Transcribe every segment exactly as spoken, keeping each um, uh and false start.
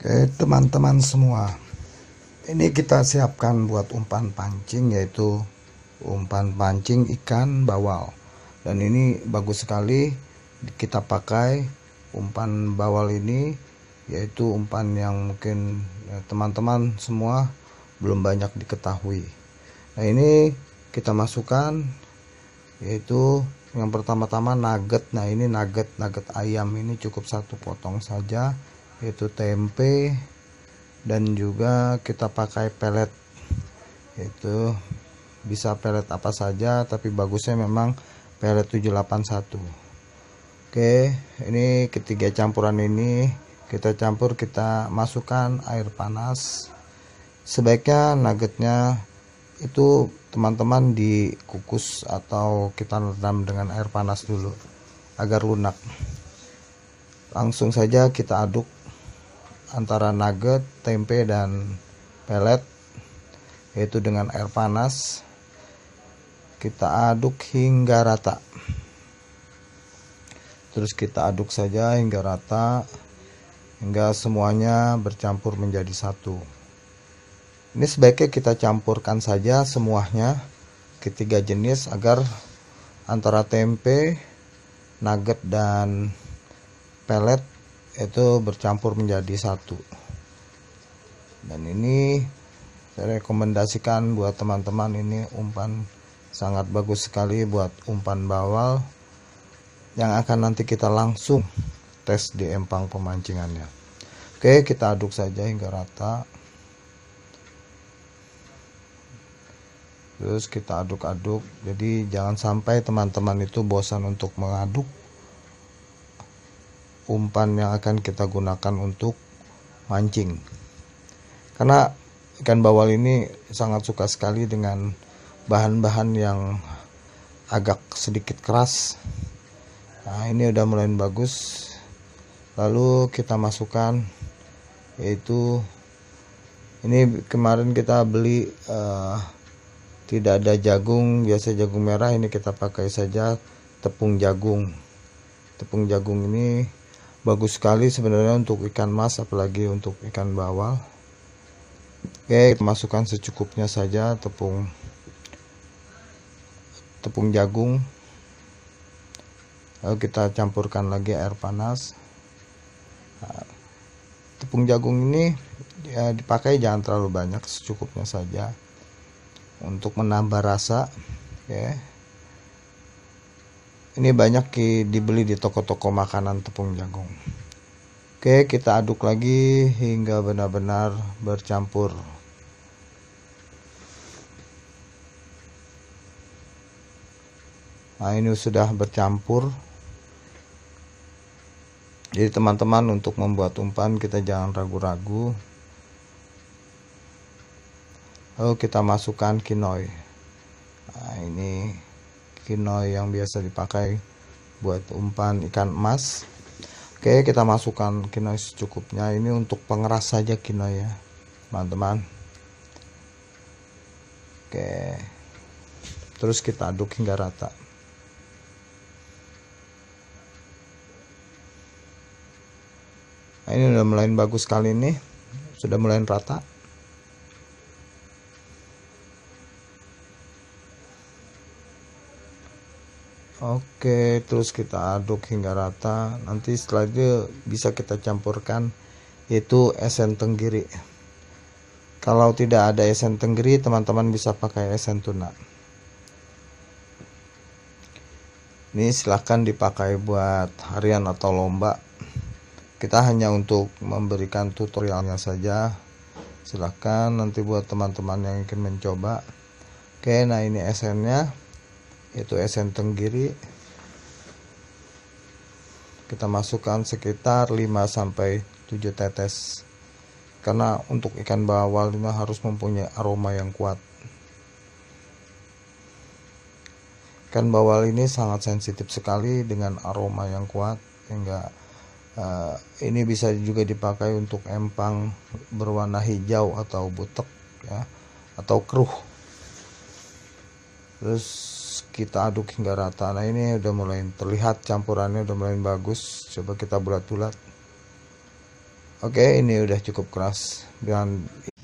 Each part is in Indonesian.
Oke teman-teman semua, ini kita siapkan buat umpan pancing, yaitu umpan pancing ikan bawal. Dan ini bagus sekali kita pakai umpan bawal ini, yaitu umpan yang mungkin teman-teman ya, semua belum banyak diketahui. Nah ini kita masukkan, yaitu yang pertama-tama nugget. Nah ini nugget nugget ayam, ini cukup satu potong saja, yaitu tempe, dan juga kita pakai pelet, yaitu bisa pelet apa saja, tapi bagusnya memang pelet tujuh delapan satu. Oke, ini ketiga campuran ini kita campur, kita masukkan air panas. Sebaiknya nuggetnya itu teman-teman dikukus atau kita rendam dengan air panas dulu agar lunak. Langsung saja kita aduk antara nugget, tempe, dan pelet, yaitu dengan air panas. Kita aduk hingga rata. Terus kita aduk saja hingga rata, hingga semuanya bercampur menjadi satu. Ini sebaiknya kita campurkan saja semuanya, ketiga jenis, agar antara tempe, nugget, dan pelet itu bercampur menjadi satu. Dan ini saya rekomendasikan buat teman-teman, ini umpan sangat bagus sekali buat umpan bawal yang akan nanti kita langsung tes di empang pemancingannya. Oke, kita aduk saja hingga rata. Terus kita aduk-aduk. Jadi jangan sampai teman-teman itu bosan untuk mengaduk umpan yang akan kita gunakan untuk mancing, karena ikan bawal ini sangat suka sekali dengan bahan-bahan yang agak sedikit keras. Nah ini udah mulai bagus. Lalu kita masukkan, yaitu ini kemarin kita beli uh, tidak ada jagung, biasa jagung merah, ini kita pakai saja tepung jagung. Tepung jagung ini bagus sekali sebenarnya untuk ikan mas, apalagi untuk ikan bawal. Oke, kita masukkan secukupnya saja tepung tepung jagung. Lalu kita campurkan lagi air panas. Nah, tepung jagung ini ya dipakai jangan terlalu banyak, secukupnya saja untuk menambah rasa. Oke. Ini banyak dibeli di toko-toko makanan tepung jagung. Oke, kita aduk lagi hingga benar-benar bercampur. Nah, ini sudah bercampur. Jadi teman-teman, untuk membuat umpan kita jangan ragu-ragu. Lalu kita masukkan kinoi. Nah, ini kinoi yang biasa dipakai buat umpan ikan emas. Oke, kita masukkan kinoi secukupnya. Ini untuk pengeras saja kinoi ya, teman-teman. Oke, terus kita aduk hingga rata. Nah, ini udah mulai bagus sekali, nih sudah mulai rata. Oke, terus kita aduk hingga rata. Nanti setelah itu bisa kita campurkan, yaitu esen tenggiri. Kalau tidak ada esen tenggiri, teman-teman bisa pakai esen tuna. Ini silahkan dipakai buat harian atau lomba. Kita hanya untuk memberikan tutorialnya saja. Silahkan nanti buat teman-teman yang ingin mencoba. Oke, nah ini esennya, yaitu esen tenggiri. Kita masukkan sekitar lima sampai tujuh tetes, karena untuk ikan bawal ini harus mempunyai aroma yang kuat. Ikan bawal ini sangat sensitif sekali dengan aroma yang kuat, sehingga uh, ini bisa juga dipakai untuk empang berwarna hijau atau butek ya, atau keruh. Terus kita aduk hingga rata. Nah ini udah mulai terlihat campurannya udah mulai bagus. Coba kita bulat-bulat. Oke, ini udah cukup keras dan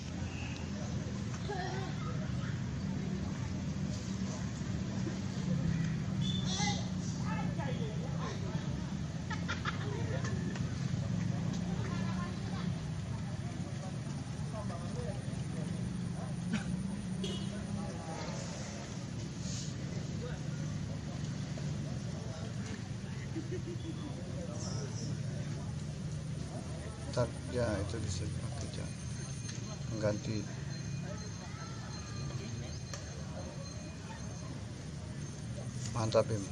ya itu bisa dipakai ya, mengganti. Mantap ini.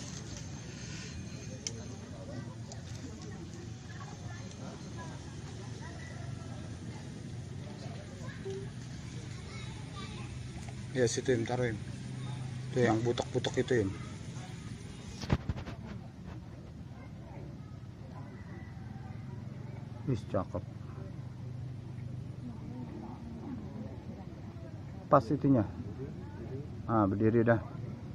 Ya situ Im, taruhin. Itu yang butok-butok itu Im. Wih, cakep. Pas itunya. Ah, berdiri dah.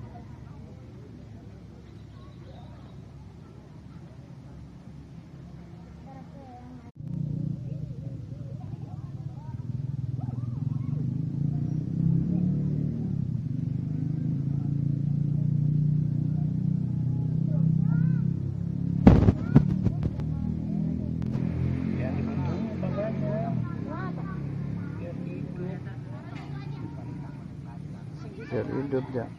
Biar hidup ya.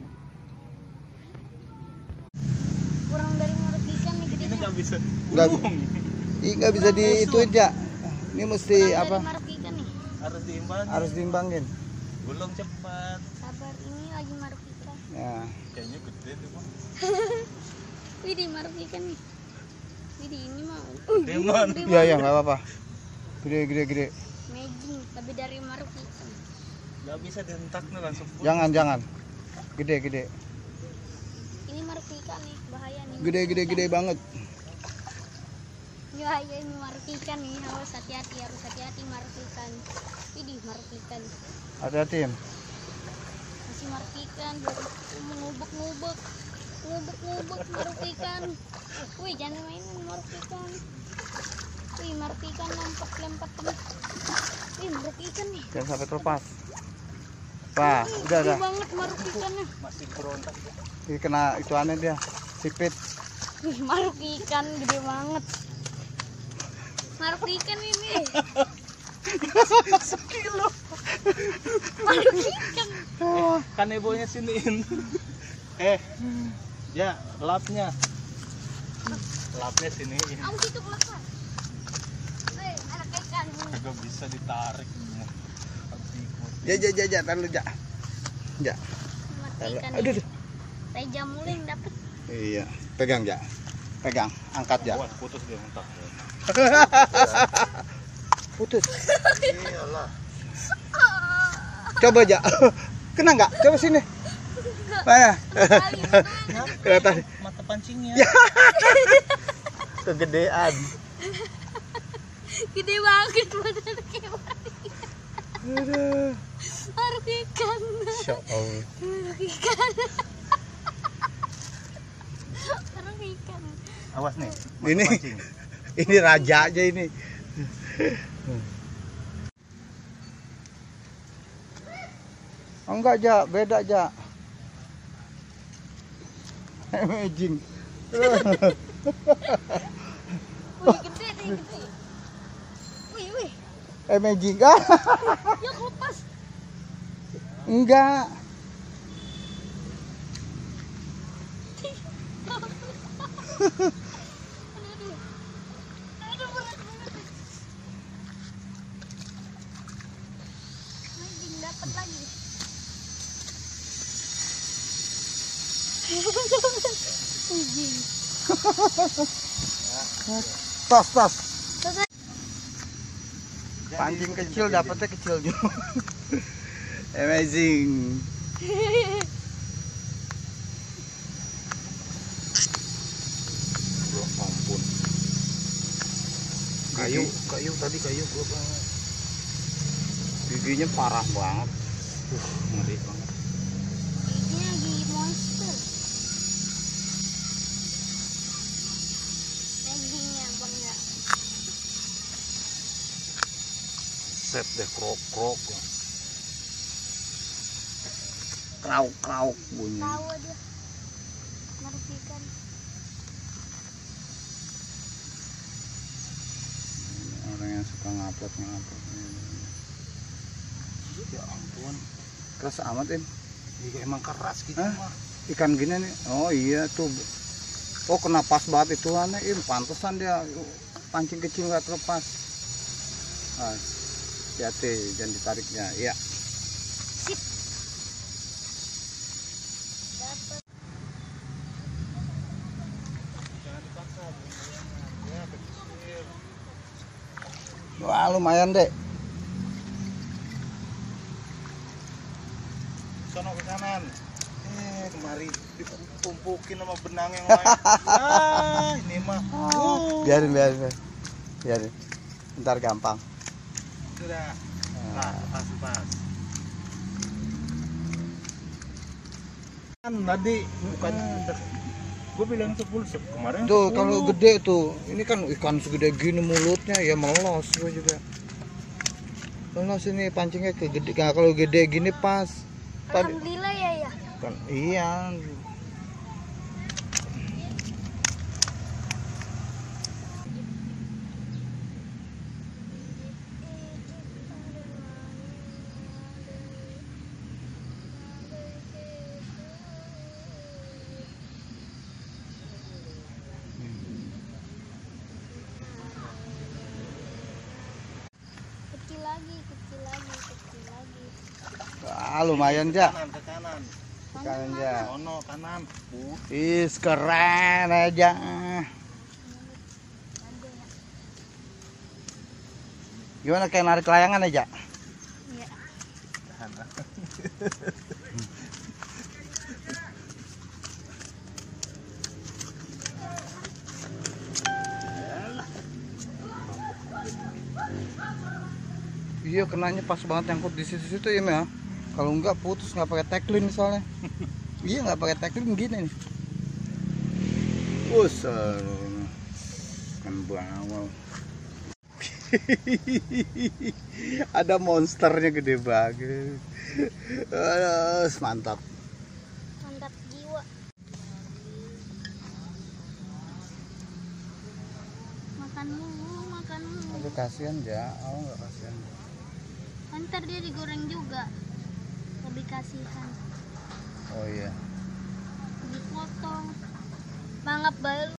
Kurang dari menurut ikan nih gede. Ini nggak bisa. Nggak, nggak bisa diituin ya. Ini mesti kurang apa? Ikan nih. Harus diimbangin. Harus diimbangin. Gulung cepat. Sabar, ini lagi maruk ikan. Ya. Kayaknya gede tuh bang. Widih maruk ikan nih. Widih ini mah. Demon. Iya ya nggak apa-apa. Gede gede gede. Amazing, lebih dari maruk ikan. Gak bisa dientak nih langsung. Putus. Jangan jangan. Gede gede. Ini maruk ikan nih, bahaya nih. Gede gede gede banget. Bahaya ini maruk ikan nih, harus hati-hati, harus hati-hati maruk ikan. Widih maruk ikan. Hati-hati Im. Masih maruk ikan, ngubek-ngubek. Ngubek-ngubek maruk ikan. Wih, jangan mainin maruk ikan. Wih, maruk ikan lompat-lompat nih. Wih, maruk ikan nih. Jangan sampai terlepas. Pak, Wih, udah gede dah. banget maruk ikannya. Masih berontak. Ini kena itu aneh dia. Sipit. Wih, maruk ikan gede banget. Maruk ikan ini. Sekilo. Maruk ikan. Eh, kan ibunya siniin. eh, ya lapnya. Lapnya siniin. Kamu situ keluar. Wih, anak ikan. Kagak bisa ditarik. Harus diikut. Ja ja ja ja, taruh ja. Ja. Maruk ikan. Aduh. aduh. Saya jamuling dapet. Iya, pegang ja. Pegang, angkat ja. Wah, putus dia mentak. Putus. Iyalah. Coba ja. Kena nggak? Coba sini. Mana? Kelihatan. Mata pancingnya. Kegedean. Gede banget badan kewan. Aduh. Maruk ikan. Insya Allah. Maruk ikan. Maruk ikan. Awas nih. Ini ini raja aja ini. Oh, enggak ja, beda ja. Amazing. Wih, gede nih, gede. Wih, wih. Amazing ah. Ya lepas. Enggak. Aduh, aduh. Aduh, berat banget. Anjing dapat lagi. Anjing. Tos tos. Selesai. Pancing kecil dapatnya kecil juga. Amazing. Ya ampun. Kayu, kayu tadi kayu gua banget. Giginya parah banget. Uh, ngeri banget. Giginya gigi monster. Dagingnya bang ya. Buset deh, krok-krok. Krauk-krauk bunyi. Tahu dia. Maruk ikan. Orang yang suka ngupload-ngupload. Ya ampun. Keras amat, Im. Iya emang keras gitu Hah? mah. Ikan gini nih. Oh iya tuh. Oh kena pas banget itu aneh, Im. Pantesan dia pancing kecil nggak terlepas. Ah, hati-hati jangan ditariknya. Iya. Sip. Dapat. Jangan dipaksa. Ya kecil. Wah lumayan deh. Sono ke kanan. Eh kemari ditumpukin sama benang yang lain. Ah ini mah. Uh. Biarin, biarin, biarin. Biarin. Ntar gampang. Sudah. Nah, pas pas. Kan tadi bukan gue bilang sepuluh kemarin. Tuh sepuluh. kalau gede tuh, ini kan ikan segede gini mulutnya ya melos gue juga. Melos ini pancingnya ke gede. Nah, kalau gede gini pas. Tadi Alhamdulillah ya ya. kan iya. Kecil lagi, kecil lagi, kecil lagi. Ah, lumayan ja. Kanan ke kanan. Kanan ja. Sono kanan. Uh. Is keren aja. Ada ya. Gimana kayak narik layangan aja? Iya. Iya kenanya pas banget nyangkut di situ-situ ya, ya. Kalau enggak putus nggak pakai tagline soalnya. Iya nggak pakai tagline gini nih. Usah kan bawal. Ada monsternya gede banget. Aduh, mantap. Mantap jiwa. Makan mulu, makan mulu. Tapi kasihan ya, oh nggak kasihan. Ntar dia digoreng juga. Lebih kasihan. Oh iya. Dipotong. Mangap baru.